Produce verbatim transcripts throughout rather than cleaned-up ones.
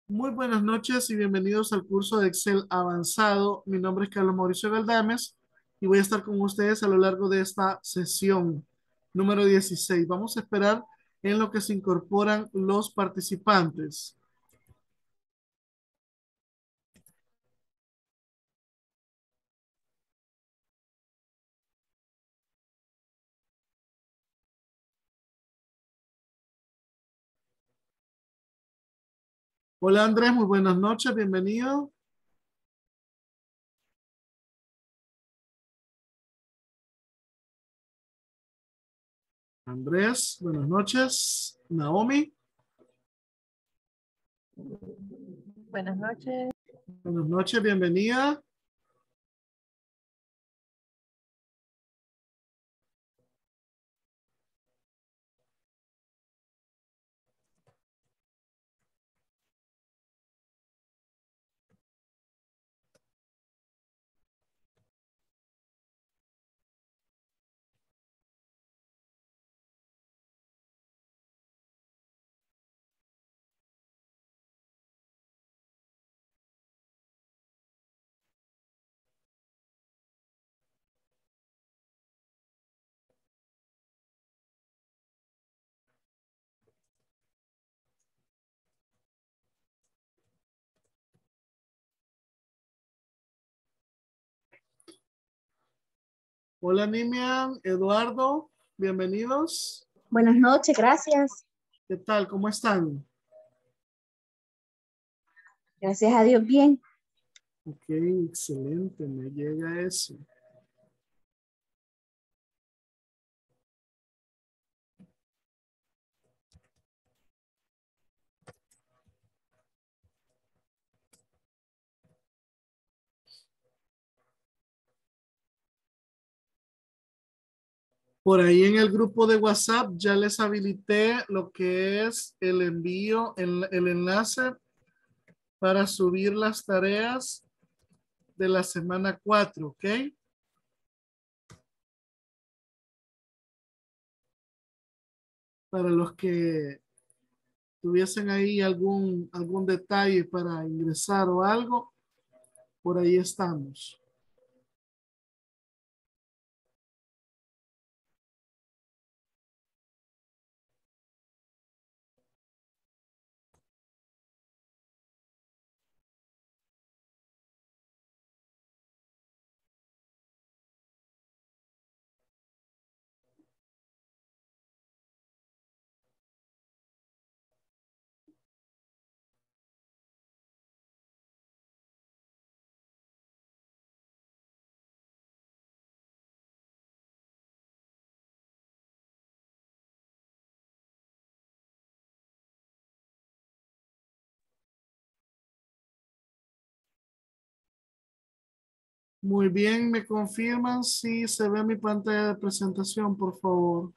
Muy buenas noches y bienvenidos al curso de Excel avanzado. Mi nombre es Carlos Mauricio Galdames y voy a estar con ustedes a lo largo de esta sesión número dieciséis. Vamos a esperar en lo que se incorporan los participantes. Hola Andrés, muy buenas noches, bienvenido. Andrés, buenas noches. Naomi, Buenas noches. buenas noches, bienvenida. Hola Nimian, Eduardo, bienvenidos. Buenas noches, gracias. ¿Qué tal? ¿Cómo están? Gracias a Dios, bien. Ok, excelente, me llega eso. Por ahí en el grupo de WhatsApp ya les habilité lo que es el envío, el, el enlace para subir las tareas de la semana cuatro, ¿ok? Para los que tuviesen ahí algún, algún detalle para ingresar o algo, por ahí estamos. Muy bien, me confirman si se ve mi pantalla de presentación, por favor.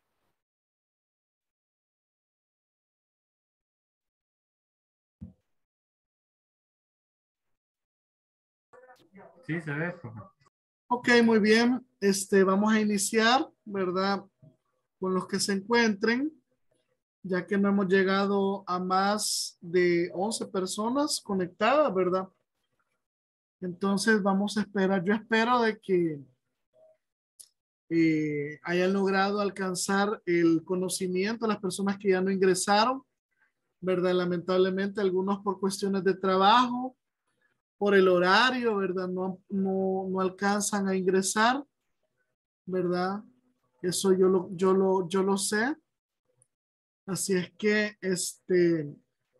Sí, se ve, profe. Ok, muy bien. Este, vamos a iniciar, ¿verdad? Con los que se encuentren, ya que no hemos llegado a más de once personas conectadas, ¿verdad? Entonces vamos a esperar. Yo espero de que eh, hayan logrado alcanzar el conocimiento las personas que ya no ingresaron, ¿verdad? Lamentablemente algunos por cuestiones de trabajo, por el horario, ¿verdad? No, no, no alcanzan a ingresar, ¿verdad? Eso yo lo, yo lo, yo lo sé. Así es que este,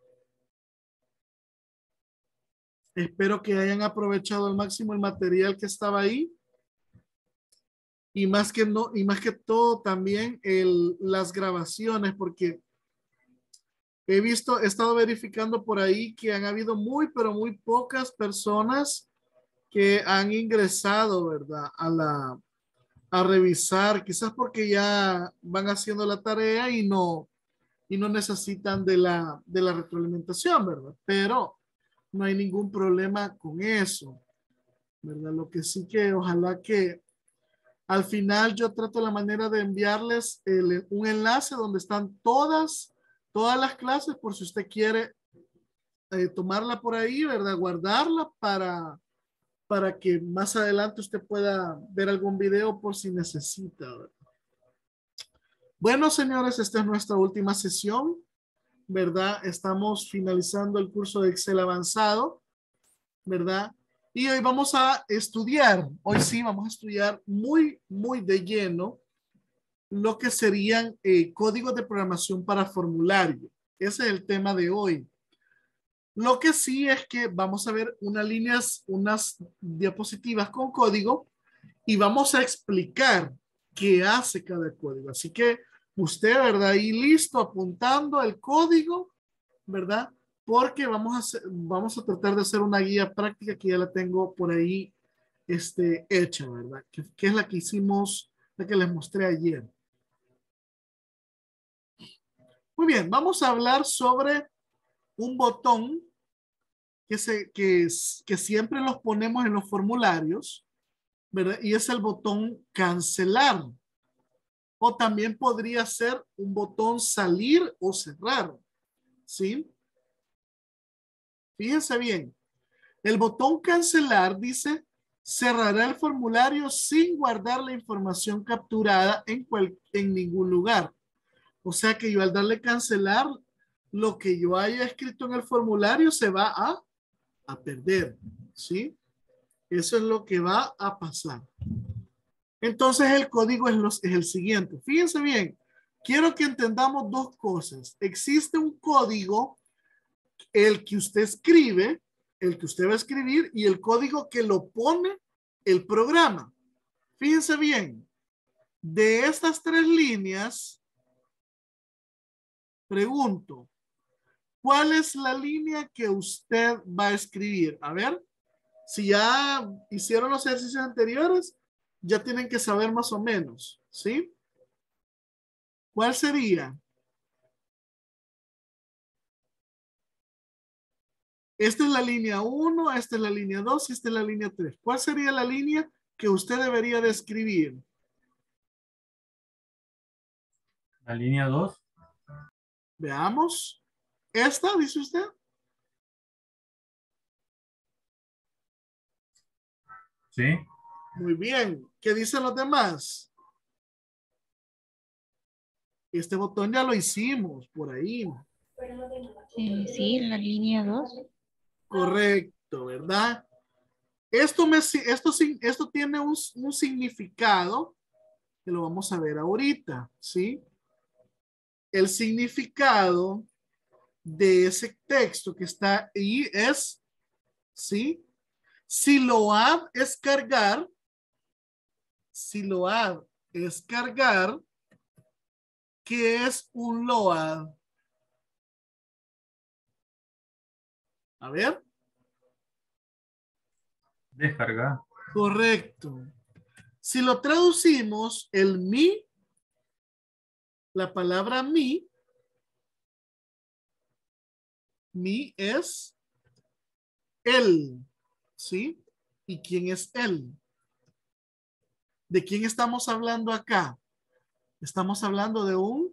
espero que hayan aprovechado al máximo el material que estaba ahí y más que no, y más que todo también el, las grabaciones, porque he visto, he estado verificando por ahí que han habido muy, pero muy pocas personas que han ingresado, ¿verdad? A la, a revisar, quizás porque ya van haciendo la tarea y no, y no necesitan de la, de la retroalimentación, ¿verdad? Pero no hay ningún problema con eso, ¿verdad? Lo que sí que ojalá que al final yo trato la manera de enviarles el- un enlace donde están todas, todas las clases por si usted quiere eh, tomarla por ahí, ¿verdad? Guardarla para, para que más adelante usted pueda ver algún video por si necesita, ¿verdad? Bueno, señores, esta es nuestra última sesión, ¿verdad? Estamos finalizando el curso de Excel avanzado, ¿verdad? Y hoy vamos a estudiar, hoy sí vamos a estudiar muy, muy de lleno lo que serían eh, códigos de programación para formulario. Ese es el tema de hoy. Lo que sí es que vamos a ver unas líneas, unas diapositivas con código y vamos a explicar qué hace cada código. Así que usted, ¿verdad? Ahí listo, apuntando el código, ¿verdad? Porque vamos a, hacer, vamos a tratar de hacer una guía práctica que ya la tengo por ahí este, hecha, ¿verdad? Que, que es la que hicimos, la que les mostré ayer. Muy bien, vamos a hablar sobre un botón que, se, que, es, que siempre los ponemos en los formularios, ¿verdad? Y es el botón cancelar. O también podría ser un botón salir o cerrar, ¿sí? Fíjense bien. El botón cancelar dice cerrará el formulario sin guardar la información capturada en, cual, en ningún lugar. O sea que yo al darle cancelar, lo que yo haya escrito en el formulario se va a, a perder, ¿sí? Eso es lo que va a pasar. Entonces el código es, los, es el siguiente. Fíjense bien, quiero que entendamos dos cosas. Existe un código, el que usted escribe, el que usted va a escribir y el código que lo pone el programa. Fíjense bien, de estas tres líneas, pregunto, ¿cuál es la línea que usted va a escribir? A ver, si ya hicieron los ejercicios anteriores, ya tienen que saber más o menos, ¿sí? ¿Cuál sería? Esta es la línea uno, esta es la línea dos y esta es la línea tres. ¿Cuál sería la línea que usted debería de escribir? La línea dos. Veamos. ¿Esta, dice usted? Sí. Muy bien. ¿Qué dicen los demás? Este botón ya lo hicimos por ahí. Eh, sí, la línea dos. Correcto, ¿verdad? Esto, me, esto, esto tiene un, un significado que lo vamos a ver ahorita, ¿sí? El significado de ese texto que está ahí es, ¿sí? Si load es cargar, si load es cargar, ¿qué es un load? A ver. Descargar. Correcto. Si lo traducimos, el mi, la palabra mi, mi es él, ¿sí? ¿Y quién es él? ¿De quién estamos hablando acá? Estamos hablando de un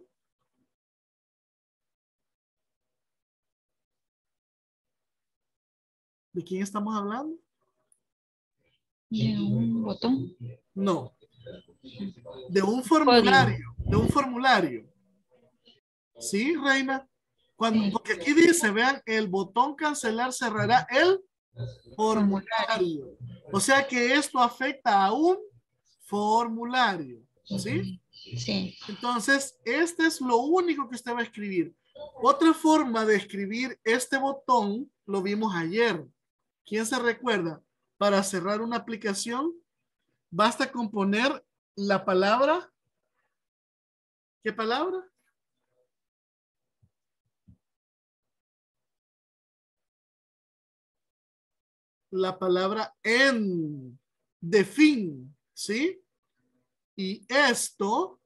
¿De quién estamos hablando? De un botón. No. De un formulario. Código. De un formulario. ¿Sí, Reina? Cuando, porque aquí dice, vean, el botón cancelar cerrará el formulario. O sea que esto afecta a un formulario. ¿Sí? Sí. Entonces, este es lo único que usted va a escribir. Otra forma de escribir este botón lo vimos ayer. ¿Quién se recuerda? Para cerrar una aplicación, basta con poner la palabra. ¿Qué palabra? La palabra en, de fin, ¿sí? Y esto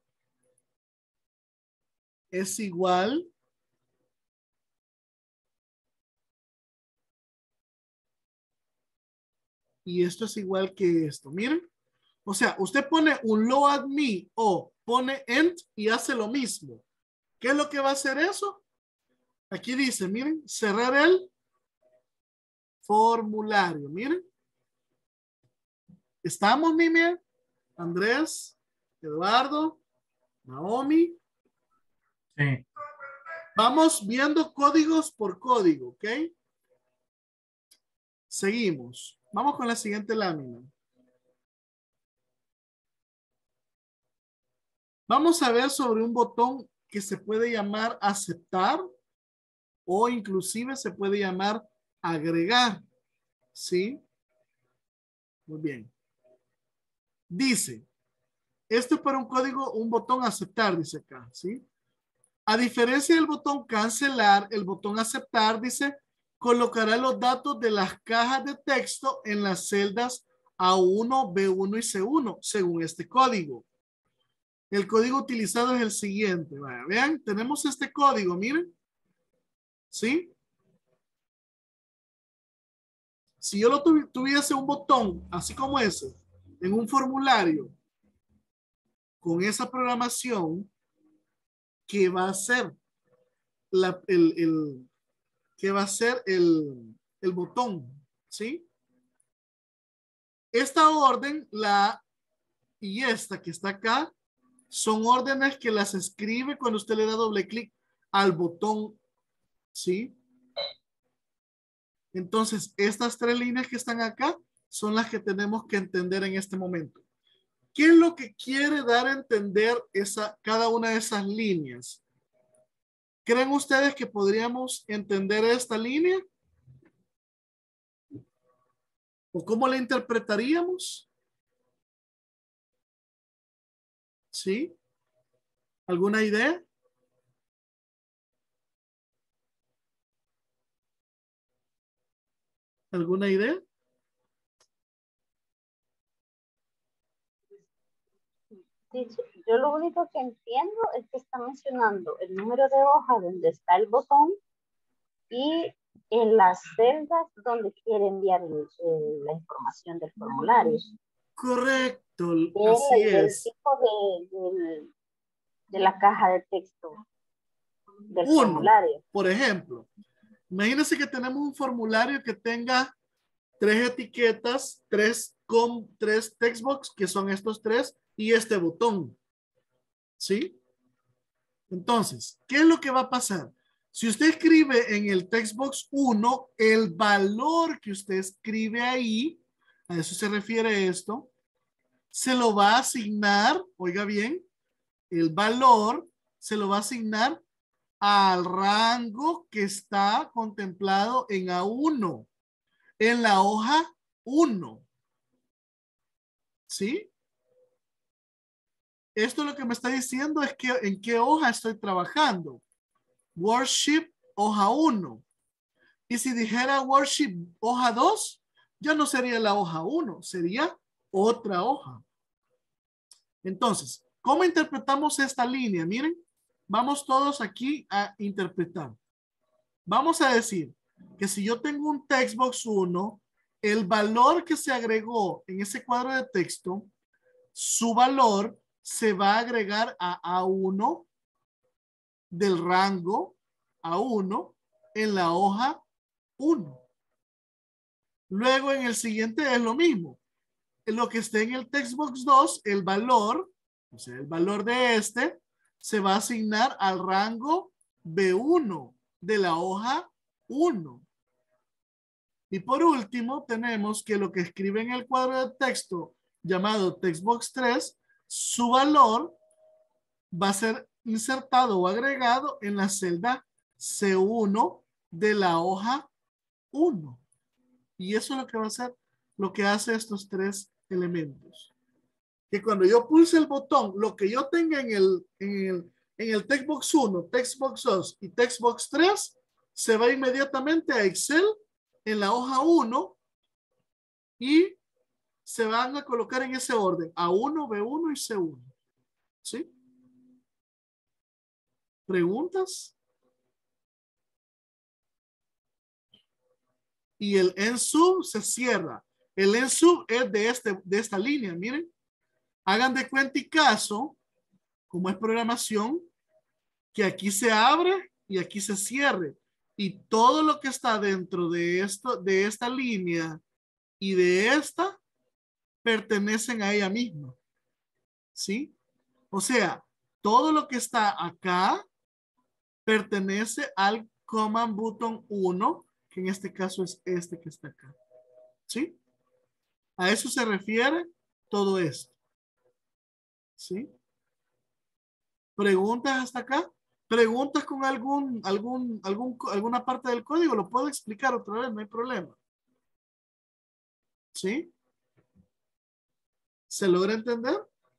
es igual y esto es igual que esto. Miren, o sea, usted pone un load me o pone end y hace lo mismo. ¿Qué es lo que va a hacer eso? Aquí dice, miren, cerrar el formulario. Miren. ¿Estamos, Mimia? Andrés, Eduardo, Naomi. Sí. Vamos viendo códigos por código, ¿ok? Seguimos. Vamos con la siguiente lámina. Vamos a ver sobre un botón que se puede llamar aceptar o inclusive se puede llamar agregar. ¿Sí? Muy bien. Dice, esto es para un código, un botón aceptar, dice acá, ¿sí? A diferencia del botón cancelar, el botón aceptar dice, colocará los datos de las cajas de texto en las celdas A uno, B uno y C uno, según este código. El código utilizado es el siguiente. Vaya, vean, tenemos este código, miren. ¿Sí? Si yo lo tuvi tuviese un botón, así como ese, en un formulario, con esa programación, ¿qué va a hacer? La, el, el, ¿Qué va a ser el, el botón? ¿Sí? Esta orden, la y esta que está acá, son órdenes que las escribe cuando usted le da doble clic al botón, ¿sí? Entonces, estas tres líneas que están acá son las que tenemos que entender en este momento. ¿Qué es lo que quiere dar a entender esa, cada una de esas líneas? ¿Creen ustedes que podríamos entender esta línea? ¿O cómo la interpretaríamos? ¿Sí? ¿Alguna idea? ¿Alguna idea? Sí, sí, yo lo único que entiendo es que está mencionando el número de hoja donde está el botón y en las celdas donde quiere enviar el, el, la información del formulario. Correcto, El, así el es. tipo de, de, de la caja de texto del Uno, formulario. por ejemplo, imagínense que tenemos un formulario que tenga tres etiquetas, tres con tres textbox, que son estos tres, y este botón. ¿Sí? Entonces, ¿qué es lo que va a pasar? Si usted escribe en el textbox uno, el valor que usted escribe ahí, a eso se refiere esto, se lo va a asignar, oiga bien, el valor se lo va a asignar al rango que está contemplado en A uno, en la hoja uno. ¿Sí? Esto lo que me está diciendo es que en qué hoja estoy trabajando. Worksheet hoja uno. Y si dijera Worksheet hoja dos, ya no sería la hoja uno, sería otra hoja. Entonces, ¿cómo interpretamos esta línea? Miren, vamos todos aquí a interpretar. Vamos a decir que si yo tengo un textbox uno, el valor que se agregó en ese cuadro de texto, su valor se va a agregar a A uno del rango A uno en la hoja uno. Luego en el siguiente es lo mismo. En lo que esté en el textbox dos, el valor, o sea, el valor de este, se va a asignar al rango B uno de la hoja uno. Y por último, tenemos que lo que escribe en el cuadro de texto llamado textbox tres, su valor va a ser insertado o agregado en la celda C uno de la hoja uno. Y eso es lo que va a ser, lo que hace estos tres elementos. Que cuando yo pulse el botón, lo que yo tenga en el, en el, en el textbox uno, textbox dos y textbox tres, se va inmediatamente a Excel en la hoja uno y se van a colocar en ese orden, A uno, B uno y C uno. ¿Sí? ¿Preguntas? Y el en sub se cierra. El en sub es de, este, de esta línea, miren. Hagan de cuenta y caso, como es programación, que aquí se abre y aquí se cierre. Y todo lo que está dentro de esto, de esta línea y de esta, pertenecen a ella misma. ¿Sí? O sea, todo lo que está acá pertenece al Command Button uno, que en este caso es este que está acá. ¿Sí? A eso se refiere todo esto. ¿Sí? ¿Preguntas hasta acá? ¿Preguntas con algún, algún, algún, alguna parte del código? Lo puedo explicar otra vez, no hay problema. ¿Sí? ¿Se logra entender?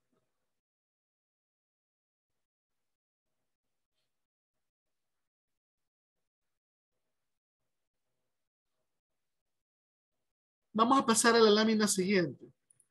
Vamos a pasar a la lámina siguiente.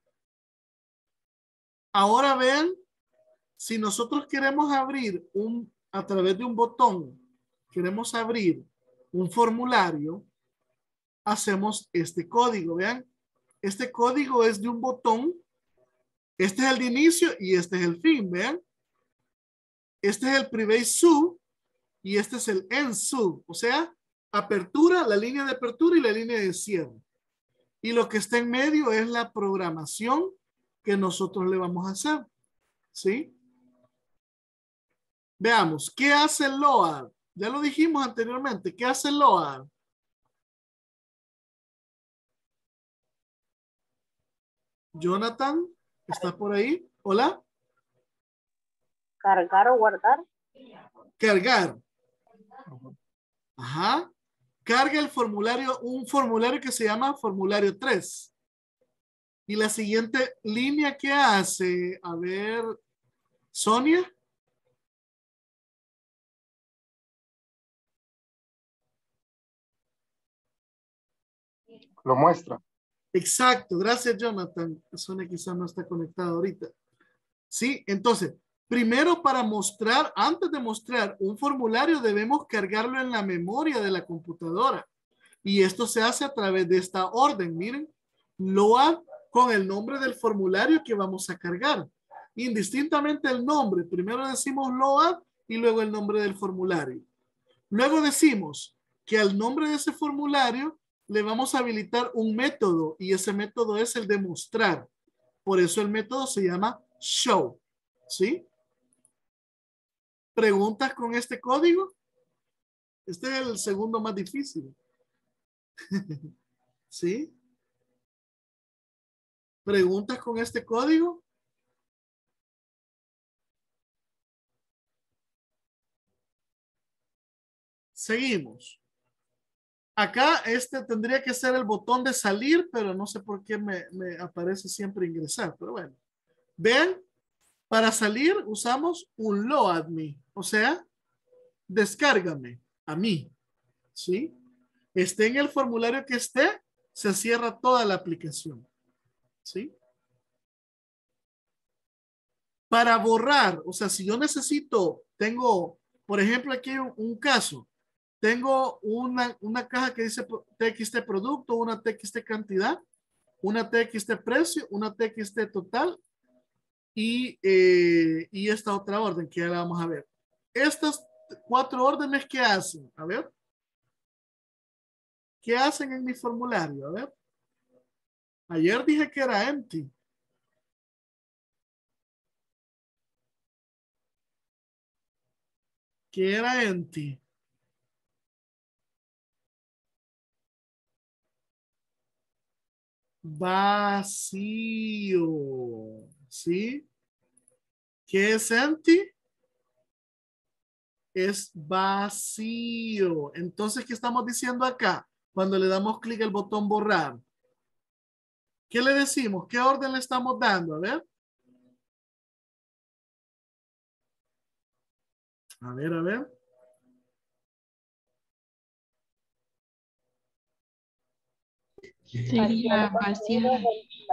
Ahora vean, si nosotros queremos abrir un, a través de un botón, queremos abrir un formulario, hacemos este código. Vean, este código es de un botón. Este es el de inicio y este es el fin. Vean, este es el private sub y este es el end sub. O sea, apertura, la línea de apertura y la línea de cierre. Y lo que está en medio es la programación que nosotros le vamos a hacer. ¿Sí? Veamos, ¿qué hace el load? Ya lo dijimos anteriormente. ¿Qué hace el load? Jonathan, ¿estás por ahí? Hola. Cargar o guardar. Cargar. Ajá. Carga el formulario, un formulario que se llama formulario tres. Y la siguiente línea que hace, a ver, Sonia. Lo muestra. Exacto, gracias Jonathan. Sonia quizás no está conectada ahorita. Sí, entonces, primero para mostrar, antes de mostrar un formulario debemos cargarlo en la memoria de la computadora. Y esto se hace a través de esta orden, miren. Load con el nombre del formulario que vamos a cargar. Indistintamente el nombre. Primero decimos load y luego el nombre del formulario. Luego decimos que al nombre de ese formulario le vamos a habilitar un método y ese método es el de mostrar. Por eso el método se llama show. ¿Sí? ¿Preguntas con este código? Este es el segundo más difícil. ¿Sí? ¿Preguntas con este código? Seguimos. Acá este tendría que ser el botón de salir, pero no sé por qué me, me aparece siempre ingresar. Pero bueno. Vean, para salir usamos un load me. O sea, descárgame a mí. ¿Sí? Esté en el formulario que esté, se cierra toda la aplicación. ¿Sí? Para borrar, o sea, si yo necesito, tengo, por ejemplo, aquí un, un caso, tengo una, una caja que dice T X T producto, una T X T cantidad, una T X T precio, una T X T total y, eh, y esta otra orden que ya la vamos a ver. Estas cuatro órdenes, ¿qué hacen? A ver. ¿Qué hacen en mi formulario? A ver. Ayer dije que era empty. Que era empty. Vacío. ¿Sí? ¿Qué es empty? Es vacío. Entonces, ¿qué estamos diciendo acá? Cuando le damos clic al botón borrar. ¿Qué le decimos? ¿Qué orden le estamos dando? A ver. A ver, a ver. Sería vaciar.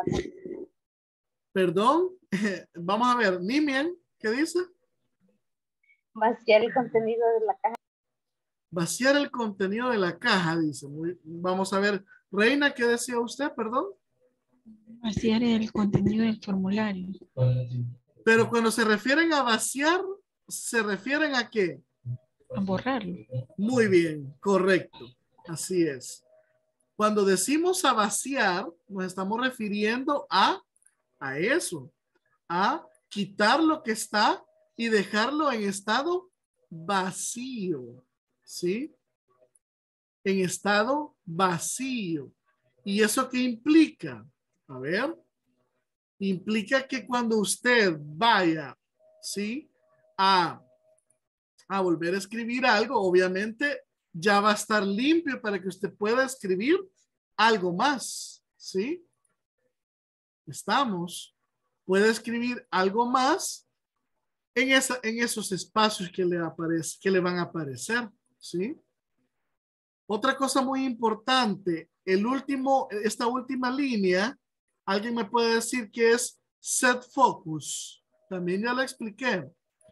Perdón. Vamos a ver. Nimian, ¿qué dice? Vaciar el contenido de la caja. Vaciar el contenido de la caja, dice. Muy, vamos a ver. Reina, ¿qué decía usted? Perdón. Vaciar el contenido del formulario. Pero cuando se refieren a vaciar, ¿se refieren a qué? A borrarlo. Muy bien, correcto. Así es. Cuando decimos a vaciar, nos estamos refiriendo a, a eso, a quitar lo que está y dejarlo en estado vacío, ¿sí? En estado vacío. ¿Y eso qué implica? A ver, implica que cuando usted vaya, ¿sí? A, a volver a escribir algo, obviamente ya va a estar limpio para que usted pueda escribir algo más, ¿sí? Estamos. Puede escribir algo más en, esa, en esos espacios que le, aparece, que le van a aparecer, ¿sí? Otra cosa muy importante, el último, esta última línea, alguien me puede decir que es set focus. También ya lo expliqué.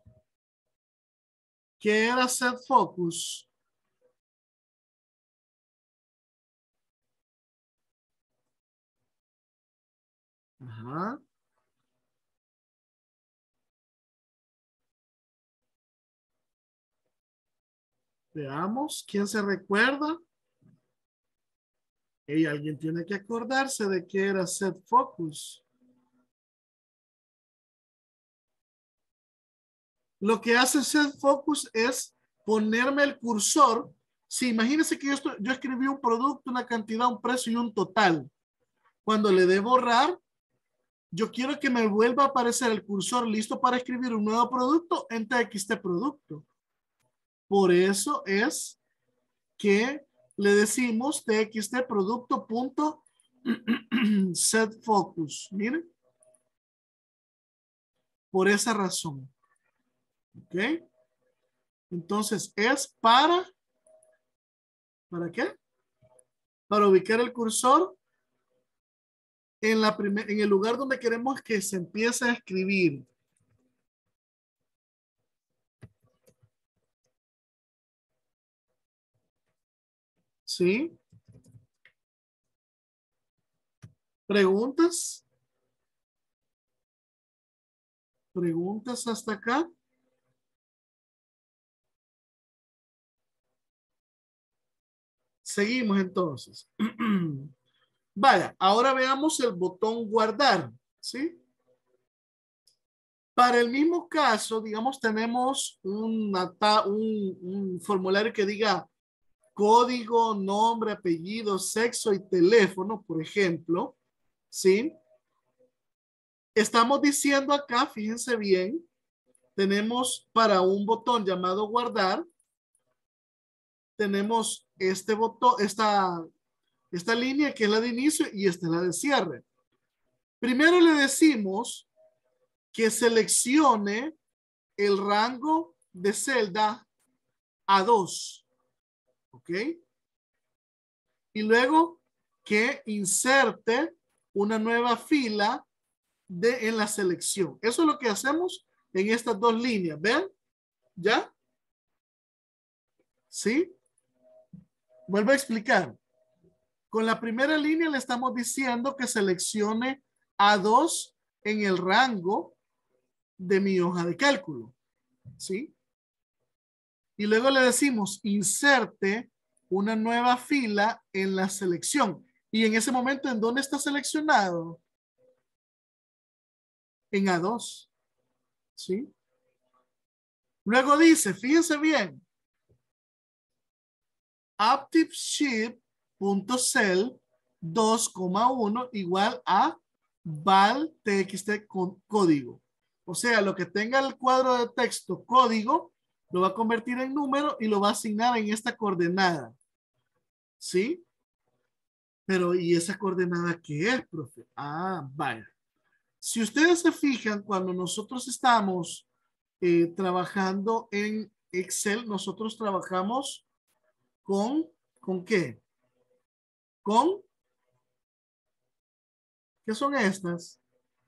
¿Qué era set focus? Ajá. Veamos, ¿quién se recuerda? Y alguien tiene que acordarse de qué era set focus. Lo que hace set focus es ponerme el cursor. Si imagínense que yo, estoy, yo escribí un producto, una cantidad, un precio y un total. Cuando le dé borrar, yo quiero que me vuelva a aparecer el cursor listo para escribir un nuevo producto en T X T producto. Por eso es que le decimos T X T producto punto set focus. Miren. Por esa razón. ¿Ok? Entonces es para, ¿para qué? Para ubicar el cursor en, la primer, en el lugar donde queremos que se empiece a escribir. ¿Sí? ¿Preguntas? ¿Preguntas hasta acá? Seguimos entonces. Vaya, ahora veamos el botón guardar, ¿sí? Para el mismo caso, digamos, tenemos una, un, un formulario que diga código, nombre, apellido, sexo y teléfono, por ejemplo, ¿sí? Estamos diciendo acá, fíjense bien, tenemos para un botón llamado guardar, tenemos este botón, esta, esta línea que es la de inicio y esta es la de cierre. Primero le decimos que seleccione el rango de celda A dos, ¿ok? Y luego que inserte una nueva fila de, en la selección. Eso es lo que hacemos en estas dos líneas. ¿Ven? ¿Ya? ¿Sí? Vuelvo a explicar. Con la primera línea le estamos diciendo que seleccione A dos en el rango de mi hoja de cálculo. ¿Sí? Y luego le decimos inserte una nueva fila en la selección. Y en ese momento, ¿en dónde está seleccionado? En A dos. ¿Sí? Luego dice, fíjense bien, ActiveSheet.cell dos coma uno igual a val txt con código. O sea, lo que tenga el cuadro de texto código, lo va a convertir en número y lo va a asignar en esta coordenada. ¿Sí? Pero, ¿y esa coordenada qué es, profe? Ah, vaya. Si ustedes se fijan, cuando nosotros estamos eh, trabajando en Excel, nosotros trabajamos con, ¿con qué? Con, ¿qué son estas?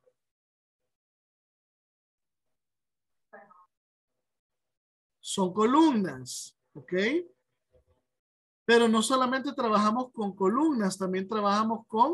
Son columnas, ¿ok? Pero no solamente trabajamos con columnas, también trabajamos con...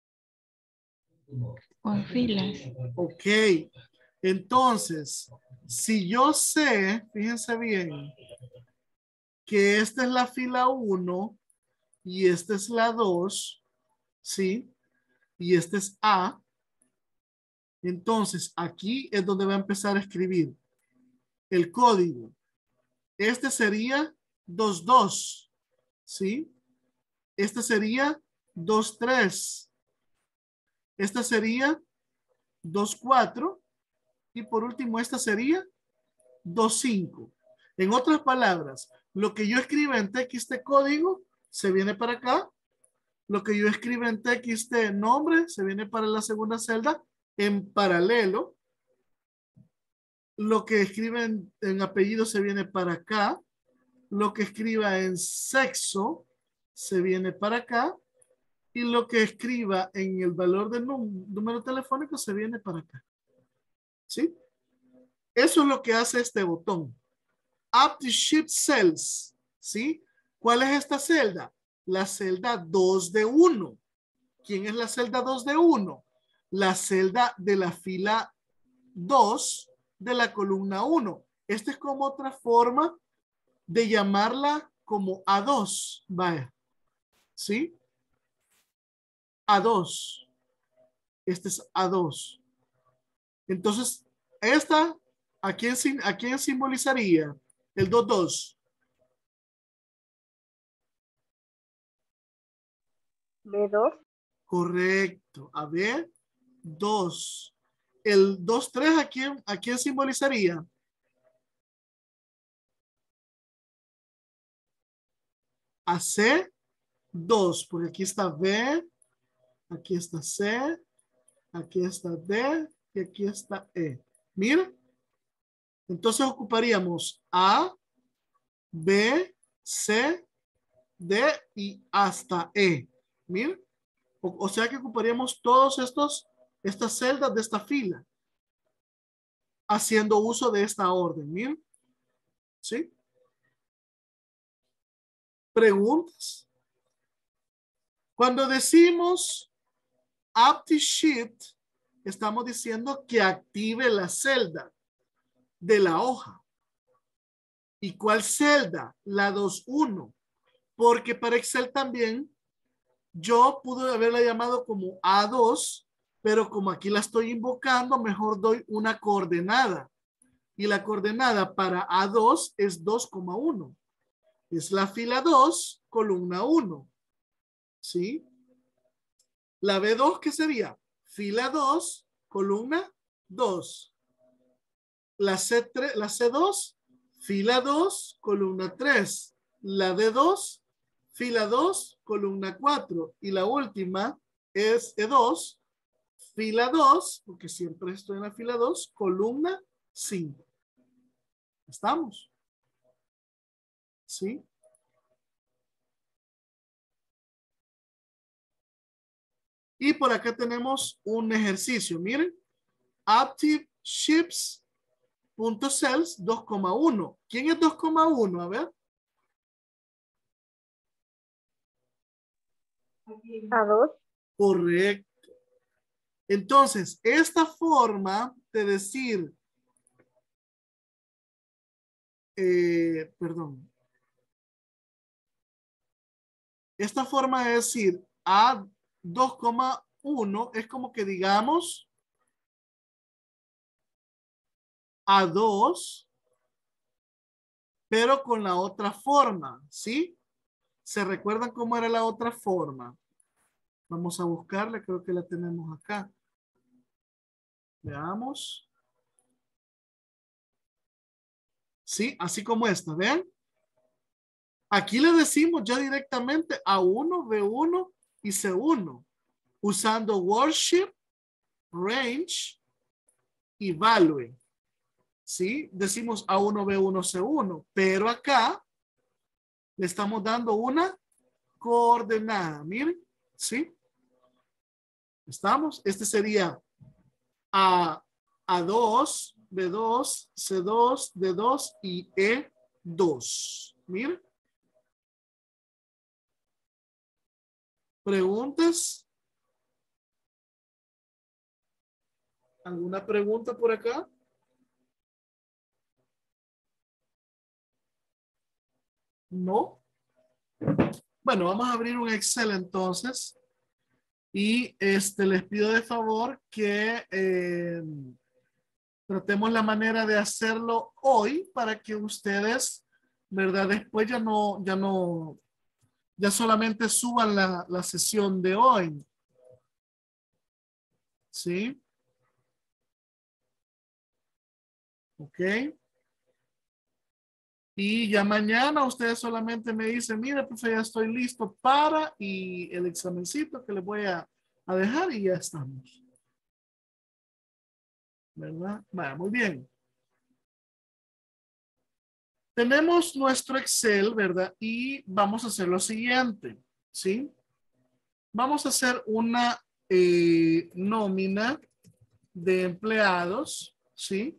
Con filas. Ok, entonces, Si yo sé, fíjense bien, que esta es la fila uno y esta es la dos, ¿sí? Y este es A. Entonces, aquí es donde va a empezar a escribir el código. Este sería dos dos, ¿sí? Este sería dos tres. Esta sería dos cuatro. Y por último, esta sería dos cinco. En otras palabras, lo que yo escriba en T X T código se viene para acá. Lo que yo escriba en T X T nombre se viene para la segunda celda en paralelo. Lo que escriba en, en apellido se viene para acá. Lo que escriba en sexo se viene para acá. Y lo que escriba en el valor del número telefónico se viene para acá. ¿Sí? Eso es lo que hace este botón. Up to Shift Cells. ¿Sí? ¿Cuál es esta celda? La celda dos de uno. ¿Quién es la celda dos de uno? La celda de la fila dos de la columna uno. Esta es como otra forma de llamarla como A dos. Vaya. ¿Sí? A dos. Este es A dos. Entonces, esta, ¿a quién, a quién simbolizaría? El dos dos. B dos. Correcto. A ver, dos. El dos tres, ¿a quién, a quién simbolizaría? A C dos, porque aquí está B, aquí está C, aquí está D y aquí está E. Mira. Entonces ocuparíamos A, B, C, D y hasta E. Mira. O, o sea que ocuparíamos todos estos, estas celdas de esta fila, haciendo uso de esta orden. Mira. ¿Sí? ¿Preguntas? Cuando decimos Active Shift, estamos diciendo que active la celda de la hoja. ¿Y cuál celda? La dos uno. Porque para Excel también yo pude haberla llamado como A dos, pero como aquí la estoy invocando, mejor doy una coordenada. Y la coordenada para A dos es dos coma uno. Es la fila dos, columna uno. ¿Sí? La B dos, ¿qué sería? Fila dos, columna dos. La C tres, la C dos, fila dos, columna tres. La D dos, fila dos, columna cuatro. Y la última es E dos, fila dos, porque siempre estoy en la fila dos, columna cinco. ¿Estamos? ¿Sí? Y por acá tenemos un ejercicio. Miren. Active Shifts punto cells dos coma uno. ¿Quién es dos coma uno? A ver. A dos. Correcto. Entonces, esta forma de decir, eh, perdón, esta forma de decir A dos coma uno es como que digamos A dos, pero con la otra forma, ¿sí? ¿Se recuerdan cómo era la otra forma? Vamos a buscarla, creo que la tenemos acá. Veamos. Sí, así como esta, ¿ven? Aquí le decimos ya directamente A uno, B uno y C uno, usando worship, range y value. ¿Sí? Decimos A uno, B uno, C uno, pero acá le estamos dando una coordenada. Miren, ¿sí? ¿Estamos? Este sería A, A2, B dos, C dos, D dos y E dos. Miren. ¿Preguntas? ¿Alguna pregunta por acá? No. Bueno, vamos a abrir un Excel entonces. Y este, les pido de favor que eh, tratemos la manera de hacerlo hoy para que ustedes, ¿verdad? Después ya no, ya no, ya solamente suban la, la sesión de hoy. ¿Sí? Ok. Y ya mañana ustedes solamente me dicen, mire, profe, ya estoy listo para y el examencito que les voy a, a dejar y ya estamos. ¿Verdad? Vaya, muy bien. Tenemos nuestro Excel, ¿verdad? Y vamos a hacer lo siguiente, ¿sí? Vamos a hacer una eh, nómina de empleados, ¿sí?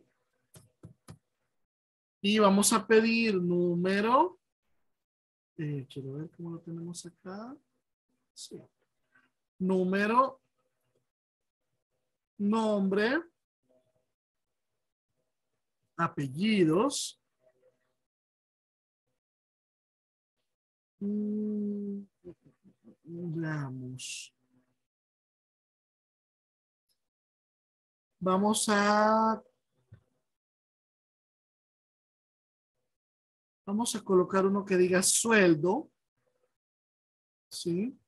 Y vamos a pedir número. Eh, quiero ver cómo lo tenemos acá. Sí. Número, nombre, apellidos. Mm, veamos. Vamos a vamos a colocar uno que diga sueldo. ¿Sí?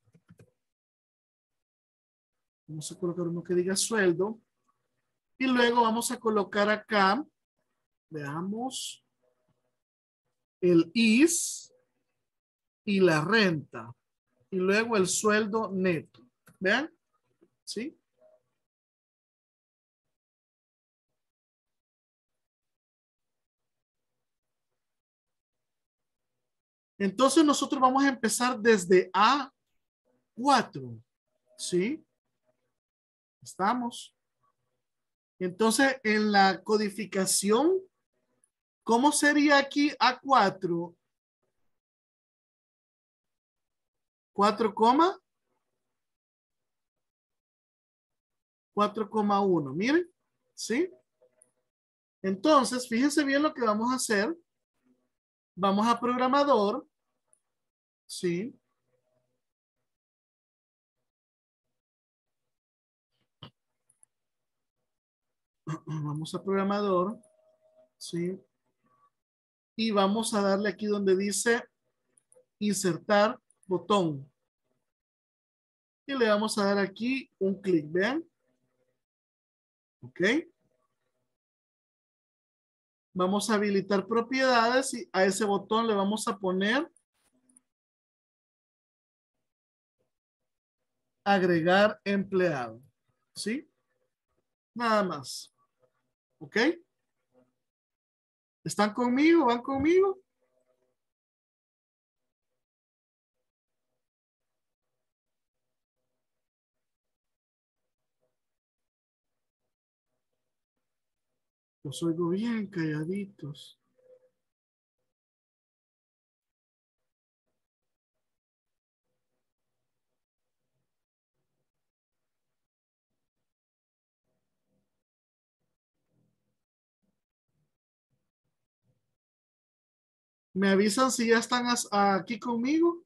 Vamos a colocar uno que diga sueldo. Y luego vamos a colocar acá, veamos, el I S y la renta. Y luego el sueldo neto. ¿Vean? ¿Sí? Entonces nosotros vamos a empezar desde A cuatro. ¿Sí? Estamos. Entonces en la codificación, ¿cómo sería aquí A cuatro? cuatro, cuatro coma uno. Miren. ¿Sí? Entonces, fíjense bien lo que vamos a hacer. Vamos a programador. ¿Sí? Vamos a programador. ¿Sí? Y vamos a darle aquí donde dice insertar botón. Y le vamos a dar aquí un clic. Vean. Ok. Vamos a habilitar propiedades y a ese botón le vamos a poner agregar empleado. ¿Sí? Nada más. ¿Ok? ¿Están conmigo? ¿Van conmigo? Los oigo bien calladitos. ¿Me avisan si ya están as- aquí conmigo?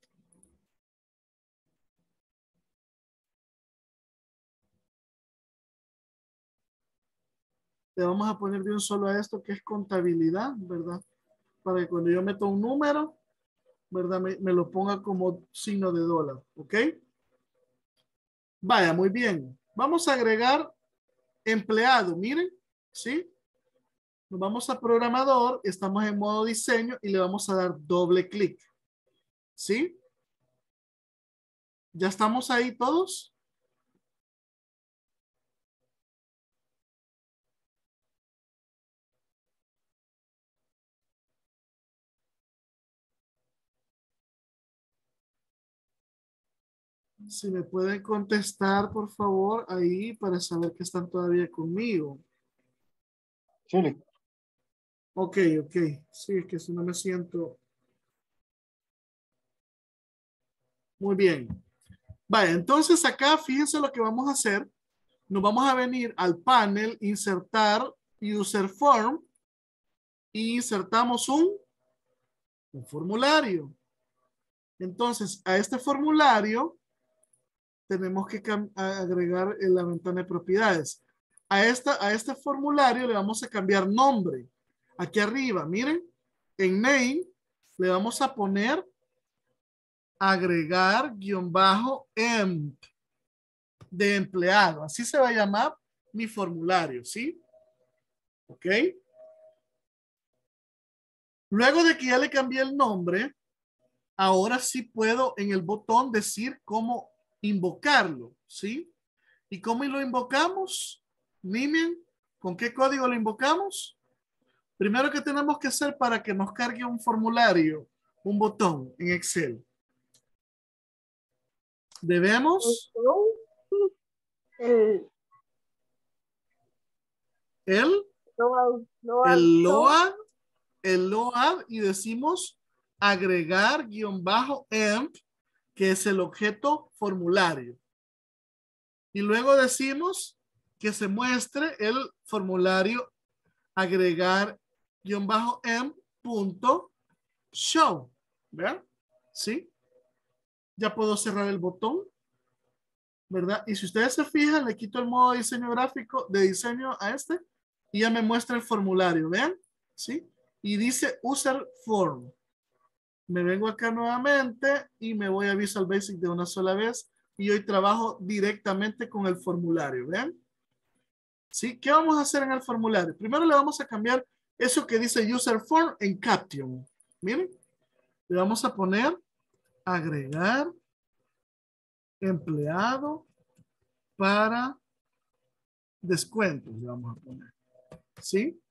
Le vamos a poner de un solo a esto que es contabilidad, ¿verdad? Para que cuando yo meto un número, ¿verdad? Me, me lo ponga como signo de dólar, ¿ok? Vaya, muy bien. Vamos a agregar empleado, miren, ¿sí? Nos vamos a programador, estamos en modo diseño y le vamos a dar doble clic, ¿sí? ¿Ya estamos ahí todos? Si me pueden contestar, por favor, ahí para saber que están todavía conmigo. Sí. Ok, ok. Sí, es que si no me siento. Muy bien. Vale, entonces acá fíjense lo que vamos a hacer. Nos vamos a venir al panel, insertar user form y insertamos un Un formulario. Entonces, a este formulario tenemos que agregar en la ventana de propiedades. A, esta, a este formulario le vamos a cambiar nombre. Aquí arriba, miren, en name le vamos a poner agregar guión bajo emp de empleado. Así se va a llamar mi formulario, ¿sí? ¿Ok? Luego de que ya le cambié el nombre, ahora sí puedo en el botón decir cómo invocarlo, ¿sí? ¿Y cómo lo invocamos? Miren, ¿con qué código lo invocamos? Primero que tenemos que hacer para que nos cargue un formulario, un botón en Excel. Debemos El, el, load, load, el load. load, el load y decimos agregar guión bajo emp, que es el objeto formulario. Y luego decimos que se muestre el formulario agregar guión bajo emp punto show. ¿Vean? ¿Sí? Ya puedo cerrar el botón, ¿verdad? Y si ustedes se fijan, le quito el modo de diseño gráfico, de diseño a este, y ya me muestra el formulario, ¿vean? ¿Sí? Y dice user form. Me vengo acá nuevamente y me voy a Visual Basic de una sola vez y hoy trabajo directamente con el formulario, ¿vean? ¿Sí? ¿Qué vamos a hacer en el formulario? Primero le vamos a cambiar eso que dice user form en Caption. Miren, le vamos a poner agregar empleado para descuentos, le vamos a poner. ¿Sí?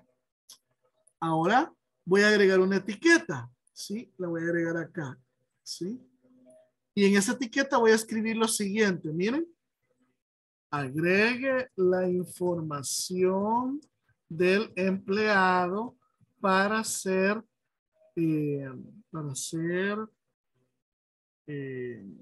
Ahora voy a agregar una etiqueta. ¿Sí? La voy a agregar acá. ¿Sí? Y en esa etiqueta voy a escribir lo siguiente. Miren. Agregue la información del empleado para hacer, eh, para hacer, eh,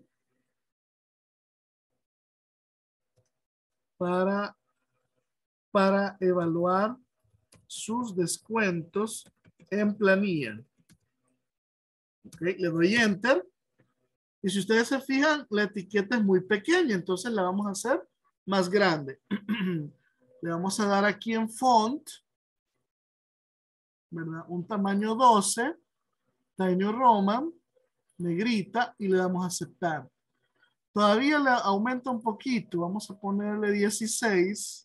para, para evaluar sus descuentos en planilla. Okay, le doy enter. Y si ustedes se fijan, la etiqueta es muy pequeña, entonces la vamos a hacer más grande. Le vamos a dar aquí en font, ¿verdad? Un tamaño doce, Tiny Roman, negrita, y le damos a aceptar. Todavía le aumenta un poquito, vamos a ponerle dieciséis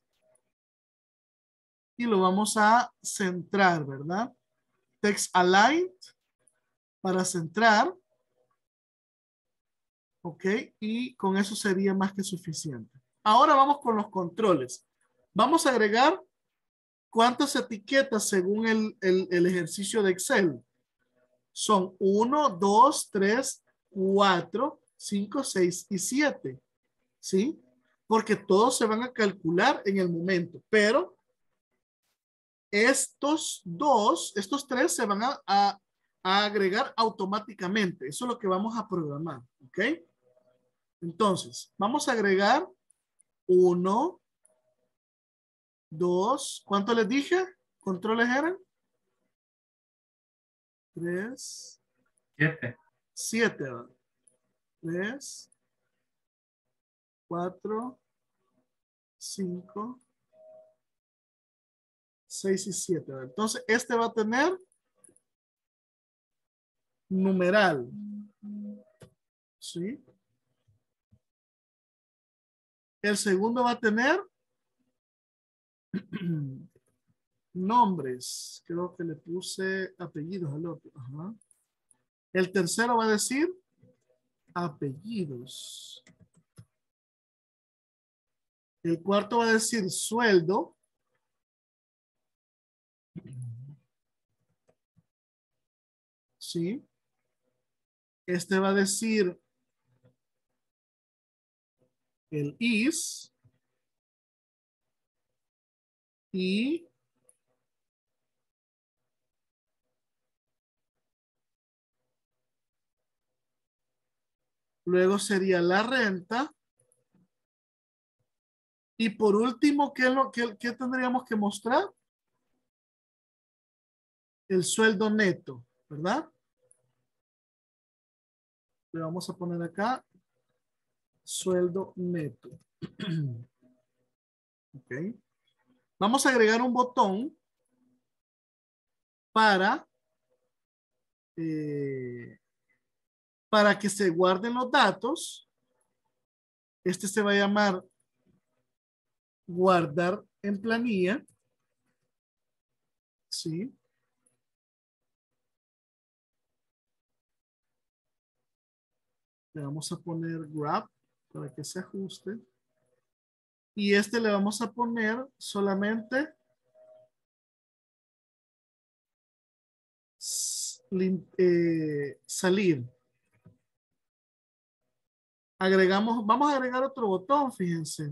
y lo vamos a centrar, ¿verdad? Text aligned para centrar. Ok, y con eso sería más que suficiente. Ahora vamos con los controles. Vamos a agregar cuántas etiquetas según el, el, el ejercicio de Excel. Son uno, dos, tres, cuatro, cinco, seis y siete. ¿Sí? Porque todos se van a calcular en el momento. Pero estos dos, estos tres se van a, a, a agregar automáticamente. Eso es lo que vamos a programar. ¿Ok? Entonces, vamos a agregar uno, dos, ¿cuánto les dije? ¿Controles eran? Tres, Siete. siete. Tres, cuatro, cinco, seis y siete. Entonces, este va a tener numeral. ¿Sí? El segundo va a tener nombres. Creo que le puse apellidos al otro. Ajá. El tercero va a decir apellidos. El cuarto va a decir sueldo. ¿Sí? Este va a decir el is. Y luego sería la renta. Y por último, ¿qué, es lo, qué, qué tendríamos que mostrar? El sueldo neto, ¿verdad? Le vamos a poner acá sueldo neto. Ok. Vamos a agregar un botón para, eh, para que se guarden los datos. Este se va a llamar guardar en planilla. ¿Sí? Le vamos a poner grab para que se ajuste. Y este le vamos a poner solamente eh, salir. Agregamos, vamos a agregar otro botón, fíjense.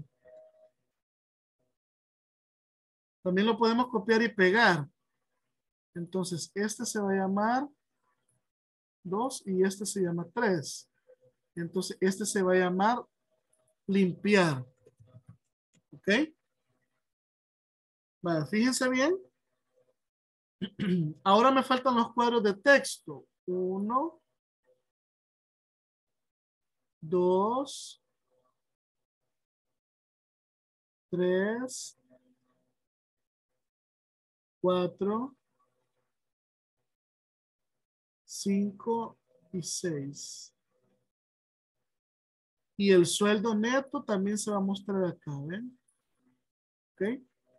También lo podemos copiar y pegar. Entonces, este se va a llamar dos y este se llama tres. Entonces, este se va a llamar limpiar. ¿Ok? Vale, fíjense bien. Ahora me faltan los cuadros de texto. Uno, dos, tres, cuatro, cinco y seis. Y el sueldo neto también se va a mostrar acá, ¿ven? ¿Ok?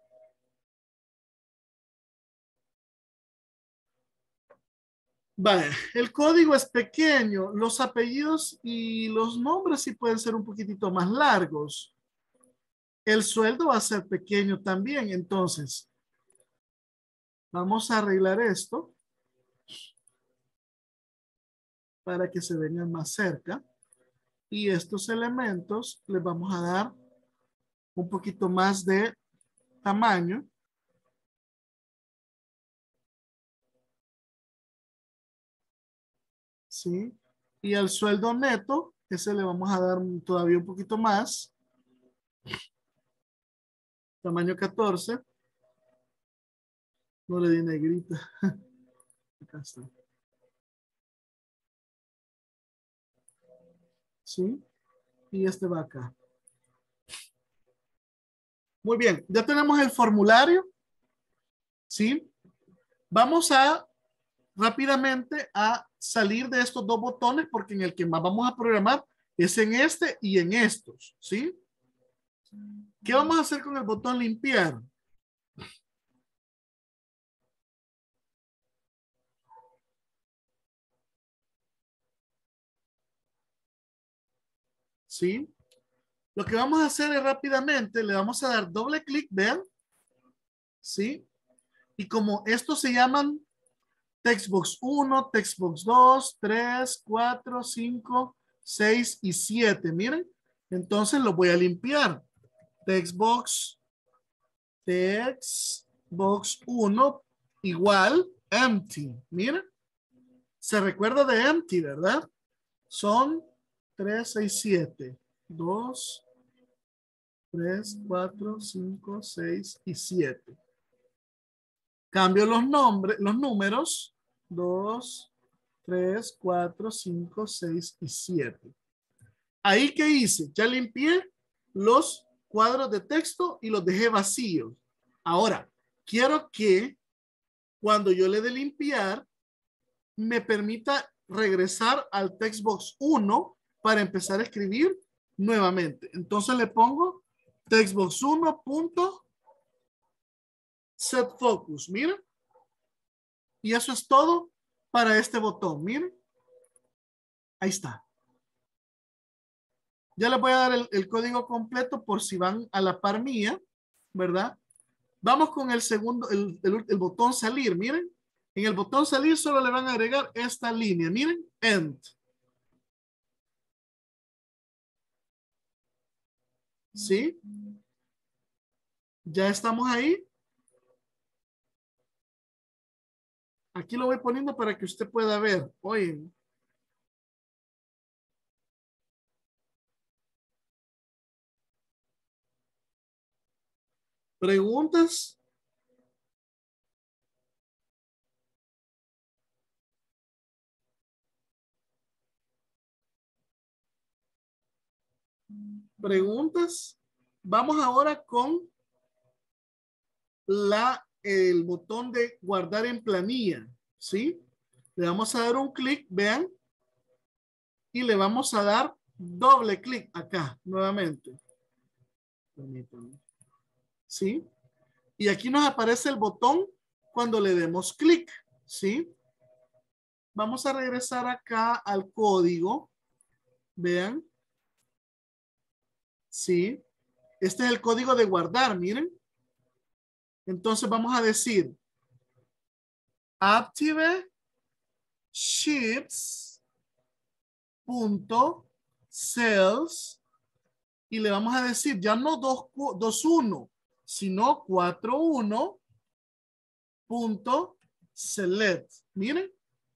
Vale, el código es pequeño, los apellidos y los nombres sí pueden ser un poquitito más largos. El sueldo va a ser pequeño también, entonces vamos a arreglar esto para que se vengan más cerca y estos elementos les vamos a dar un poquito más de tamaño. ¿Sí? Y al sueldo neto, ese le vamos a dar todavía un poquito más. Tamaño catorce. No le di negrita. Acá está. ¿Sí? Y este va acá. Muy bien. Ya tenemos el formulario. ¿Sí? Vamos a rápidamente a salir de estos dos botones porque en el que más vamos a programar es en este y en estos. ¿Sí? ¿Qué vamos a hacer con el botón limpiar? ¿Sí? Lo que vamos a hacer es rápidamente, le vamos a dar doble clic, vean. ¿Sí? Y como estos se llaman textbox uno, textbox dos, tres, cuatro, cinco, seis y siete, miren. Entonces lo voy a limpiar. Textbox, textbox uno igual empty, miren. Se recuerda de empty, ¿verdad? Son tres, seis, siete. dos, tres, cuatro, cinco, seis y siete. Cambio los nombres, los números. dos, tres, cuatro, cinco, seis y siete. Ahí, ¿qué hice? Ya limpié los cuadros de texto y los dejé vacíos. Ahora, quiero que cuando yo le dé limpiar, me permita regresar al textbox uno para empezar a escribir nuevamente. Entonces le pongo textbox uno punto set focus. Miren. Y eso es todo para este botón. Miren. Ahí está. Ya les voy a dar el, el código completo por si van a la par mía, ¿verdad? Vamos con el segundo, el, el, el botón salir. Miren. En el botón salir solo le van a agregar esta línea. Miren. End. ¿Sí? Ya estamos ahí. Aquí lo voy poniendo para que usted pueda ver. Oye. ¿Preguntas? ¿Preguntas? Vamos ahora con la, el botón de guardar en planilla, ¿sí? Le vamos a dar un clic, vean, y le vamos a dar doble clic acá, nuevamente. Permítanme. ¿Sí? Y aquí nos aparece el botón cuando le demos clic, ¿sí? Vamos a regresar acá al código. Vean. ¿Sí? Este es el código de guardar, miren. Entonces vamos a decir active sheets punto cells y le vamos a decir ya no dos uno, sino cuatro uno punto select. Miren.